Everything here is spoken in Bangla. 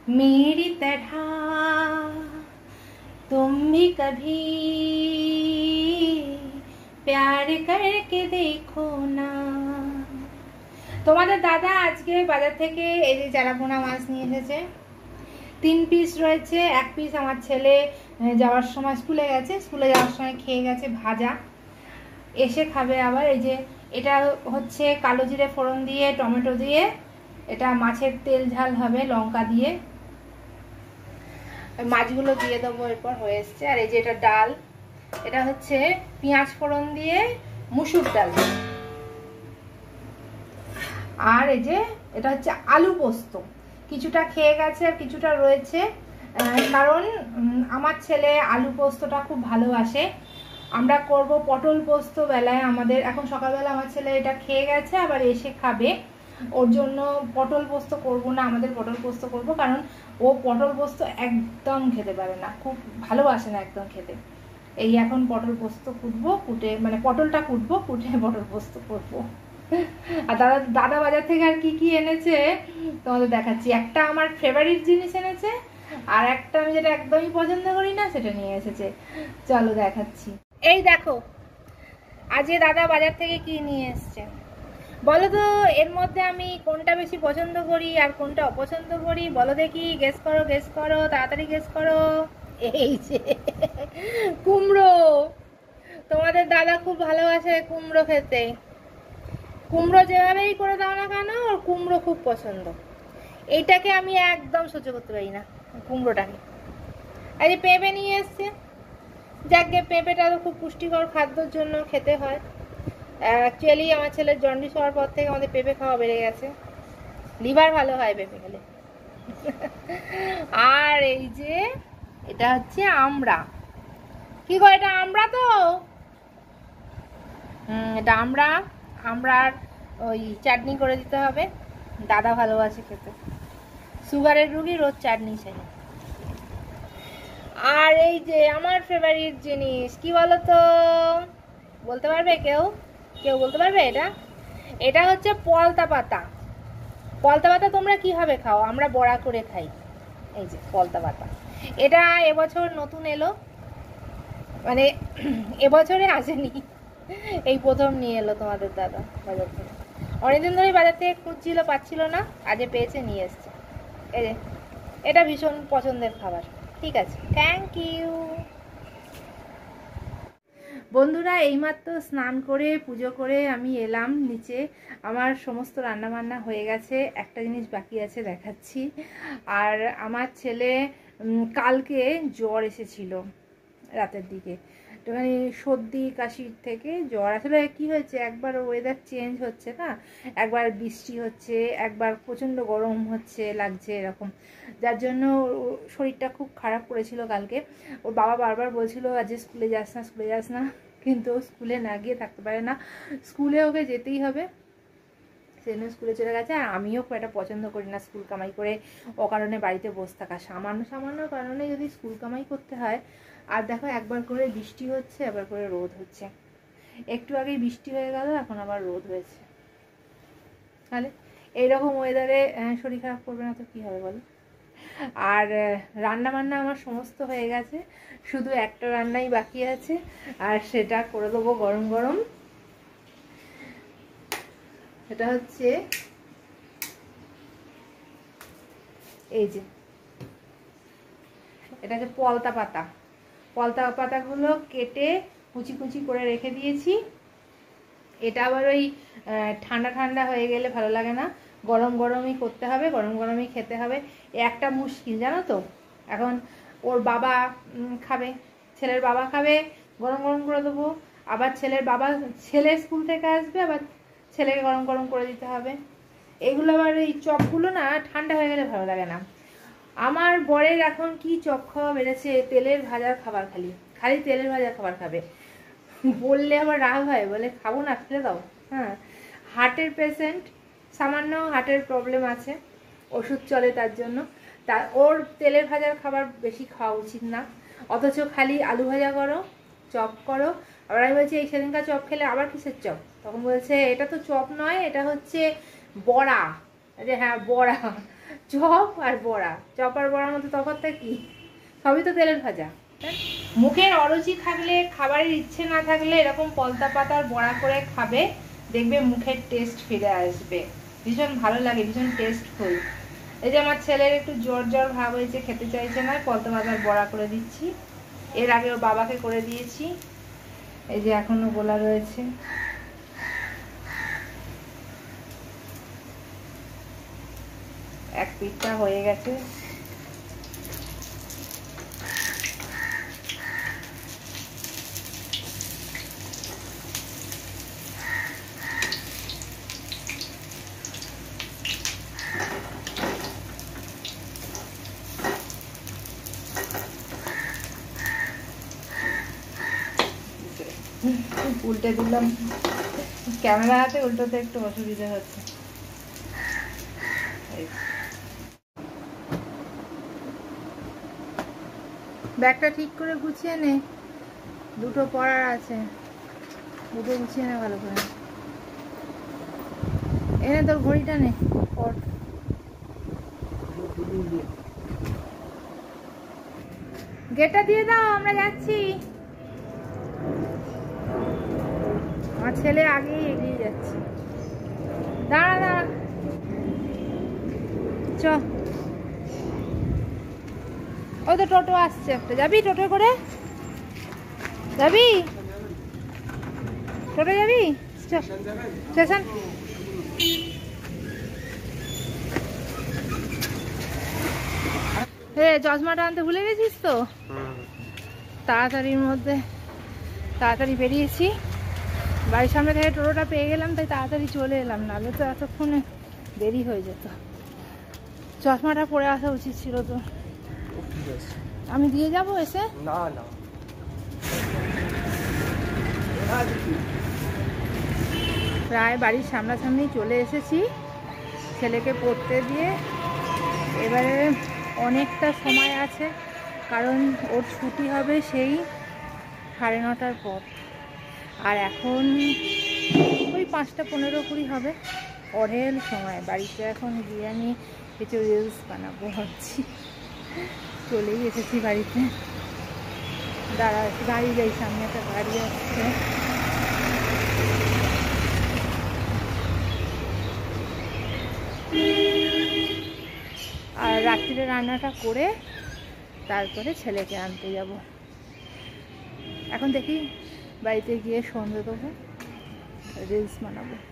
मेरी तरह तुम भी कभी प्यार करके देखो ना। তোমাদের দাদা আজকে বাজার থেকে এই যে চারাপোনা মাছ নিয়ে এসেছে। 3 পিস রয়েছে, 1 পিস আমার ছেলে যাওয়ার সময় স্কুলে গেছে, স্কুলে যাওয়ার সময় খেয়ে গেছে ভাজা, এসে খাবে আবার। এই যে এটা হচ্ছে কালো জিরে ফোড়ন দিয়ে টমেটো দিয়ে, এটা মাছের তেল ঝাল হবে লঙ্কা দিয়ে। মাছগুলো দিয়ে দেবো, এরপর হয়ে এসছে। আর এই যে এটা ডাল, এটা হচ্ছে পেঁয়াজ ফোড়ন দিয়ে মুসুর ডাল। আর এই যে এটা হচ্ছে আলু পোস্ত, কিছুটা খেয়ে গেছে আর কিছুটা রয়েছে, কারণ আমার ছেলে আলু পোস্তটা খুব ভালোবাসে। আমরা করব পটল পোস্ত বেলায়, আমাদের এখন সকালবেলা আমার ছেলে এটা খেয়ে গেছে, আবার এসে খাবে। ওর জন্য পটল পোস্ত করব না, আমাদের পটল পোস্ত করব, কারণ ও পটল পোস্ত একদম খেতে পারে না, খুব ভালোবাসে না একদম খেতে। এই এখন পটল পোস্ত কুটবো, কুটে মানে পটলটা কুটবো, কুটে পটল পোস্ত করবো। আর দাদা বাজার থেকে আর কি কি এনেছে তোমাদের দেখাচ্ছি। একটা আমার ফেভারিট জিনিস এনেছে, আর একটা আমি যেটা একদমই পছন্দ করি না সেটা নিয়ে এসেছে। চলো দেখাচ্ছি। এই দেখো আজকে দাদা বাজার থেকে কি নিয়ে এসছে বলো তো। এর মধ্যে আমি কোনটা বেশি পছন্দ করি আর কোনটা অপছন্দ করি বলো দেখি, গেস করো, গেস করো, তাড়াতাড়ি গেস করো। এই যে কুমড়ো। তোমাদের দাদা খুব ভালোবাসে কুমড়ো খেতে, কুমড়ো যেভাবেই করে দাও না কেন ওর কুমড়ো খুব পছন্দ। এইটাকে আমি একদম সহ্য করতে পারি না, কুমড়োটাকে। আর এই পেঁপে নিয়ে এসছে, যাকে পেঁপেটা তো খুব পুষ্টিকর খাদ্যর জন্য খেতে হয়। অ্যাকচুয়ালি আমার ছেলের জন্ডিস হওয়ার পর থেকে আমাদের পেঁপে খাওয়া বেড়ে গেছে, লিভার ভালো হয় পেঁপে খেলে। আর এই যে এটা হচ্ছে আমড়া। কি গো এটা আমড়া তো? এটা আমড়া, আমড়ার ওই চাটনি করে দিতে হবে, দাদা ভালোবাসে খেতে, সুগারের রুগী রোজ চাটনি চাই। আর এই যে আমার ফেভারিট জিনিস কি বলতো, বলতে পারবে কেউ? কেউ বলতে পারবে? এটা এটা হচ্ছে পলতা পাতা। পলতা পাতা তোমরা কিভাবে খাও? আমরা বড়া করে খাই। এই যে পলতা পাতা, এটা এবছর নতুন এলো, মানে এবছরে আসেনি, এই প্রথম নিয়ে এলো তোমাদের দাদা বাজার থেকে। অনেকদিন ধরে বাজার থেকে খুঁজছিল, পাচ্ছিল না, আজকে পেয়েছে, নিয়ে এসছে। এই যে এটা ভীষণ পছন্দের খাবার। ঠিক আছে, থ্যাংক ইউ। বন্ধুরা এইমাত্র স্নান করে পুজো করে আমি এলাম নিচে। আমার সমস্ত রান্নাবান্না হয়ে গেছে, একটা জিনিস বাকি আছে দেখাচ্ছি। আর আমার ছেলে কালকে জ্বর এসেছিল রাতের দিকে, একটুখানি সর্দি কাশির থেকে জ্বর। আসলে কি হয়েছে, একবার ওয়েদার চেঞ্জ হচ্ছে না, একবার বৃষ্টি হচ্ছে, একবার প্রচণ্ড গরম হচ্ছে লাগছে এরকম, যার জন্য শরীরটা খুব খারাপ করেছিল কালকে। ওর বাবা বারবার বলছিল আজ স্কুলে যাস না, স্কুলে যাস না, কিন্তু স্কুলে না গিয়ে থাকতে পারে না, স্কুলে ওকে যেতেই হবে, সেজন্য স্কুলে চলে গেছে। আর আমিও খুব একটা পছন্দ করি না স্কুল কামাই করে অকারণে বাড়িতে বসে থাকা, সামান্য সামান্য কারণে যদি স্কুল কামাই করতে হয়। আর দেখো একবার করে বৃষ্টি হচ্ছে, একবার করে রোদ হচ্ছে, একটু আগেই বৃষ্টি হয়ে গেল, এখন আবার রোদ হয়েছে। তাহলে এইরকম ওয়েদারে শরীর খারাপ করবে না তো কী হবে বলো। আর রান্না বান্না আমার সমস্ত হয়ে গেছে, শুধু একটা রান্নাই বাকি আছে, আর সেটা করে দেবো গরম গরম। এটা হচ্ছে এই যে এটা হচ্ছে পলতা পাতা। পলতা পাতাগুলো কেটে কুচি কুচি করে রেখে দিয়েছি। এটা আবার ওই ঠান্ডা ঠান্ডা হয়ে গেলে ভালো লাগে না, গরম গরমই করতে হবে, গরম গরমই খেতে হবে। একটা মুশকিল জানো তো, এখন ওর বাবা খাবে, ছেলের বাবা খাবে, গরম গরম করে দেবো, আবার ছেলের বাবা, ছেলে স্কুল থেকে আসবে, আবার ছেলেকে গরম গরম করে দিতে হবে। এগুলো আবার এই চপগুলো না ঠান্ডা হয়ে গেলে ভালো লাগে না। আমার বরের এখন কি চপ খাওয়া বেড়েছে, তেলের ভাজার খাবার, খালি খালি তেলের ভাজার খাবার খাবে, বললে আবার রাগ হয়, বলে খাবো না, ফেলে দাও। হ্যাঁ, হার্টের পেশেন্ট, সামান্য হার্টের প্রবলেম আছে, ওষুধ চলে তার জন্য, তার ওর তেলের ভাজার খাবার বেশি খাওয়া উচিত না। অথচ খালি আলু ভাজা করো, চপ করো। আবার আমি বলছি এই সেদিনকার চপ খেলে আবার কিসের চপ, তখন বলছে এটা তো চপ নয়, এটা হচ্ছে বড়া। যে হ্যাঁ বড়া, চপ আর বড়া, চপ আর বড়ার মধ্যে তফাৎটা কি? সবই তো তেলের ভাজা। মুখের অরুচি থাকলে, খাবারের ইচ্ছে না থাকলে এরকম পলতা পাতার বড়া করে খাবে, দেখবে মুখের টেস্ট ফিরে আসবে। ভীষণ ভালো লাগে, ভীষণ টেস্টফুল। এই যে আমার ছেলের একটু জ্বর জ্বর ভাব হয়েছে, খেতে চাইছে না, পলতা পাতার বড়া করে দিচ্ছি। এর আগে ওর বাবাকে করে দিয়েছি, এই যে এখনো গোলা রয়েছে। এক পিঠটা হয়ে গেছে। উল্টে দিলাম, ক্যামেরা হাতে উল্টোতে একটু অসুবিধা হচ্ছে। ব্যাগটা ঠিক করে গুছিয়ে নে, দুটো পড়ার আছে, দুটো গুছিয়ে নে ভালো করে। এনে তোর ঘড়িটা নে, পড়। গেটটা দিয়ে দাও, আমরা যাচ্ছি। আমার ছেলে আগেই এগিয়ে যাচ্ছে। দাঁড়া দাঁড়া, চ। ওই তো টোটো আসছে একটা, যাবি টোটো করে? যাবি টোটো যাবি? স্টেশন। চশমাটা আনতে ভুলে গেছিস তো? তাড়াতাড়ির মধ্যে তাড়াতাড়ি বেরিয়েছি, বাড়ির সামনে থেকে টোটোটা পেয়ে গেলাম, তাই তাড়াতাড়ি চলে এলাম, নাহলে তো এতক্ষণে দেরি হয়ে যেত। চশমাটা পরে আসা উচিত ছিল তো। আমি দিয়ে যাব এসে? না না, প্রায় বাড়ির সামনাসামনি চলে এসেছি, ছেলেকে পড়তে দিয়ে। এবারে অনেকটা সময় আছে, কারণ ওর ছুটি হবে সেই 9:30 পর। আর এখন ওই 5:15-20 হবে, অঢেল সময়। বাড়িতে এখন গিয়ে আমি কিছু রিলস বানাবো ভাবছি। চলেই এসেছি বাড়িতে। দাঁড়া, গাড়ি যাই, সামনে একটা গাড়ি আসছে। আর রাত্রিরে রান্নাটা করে তারপরে ছেলেকে আনতে যাব। এখন দেখি বাড়িতে গিয়ে সন্ধ্যে দেবো, রিলস বানাবো।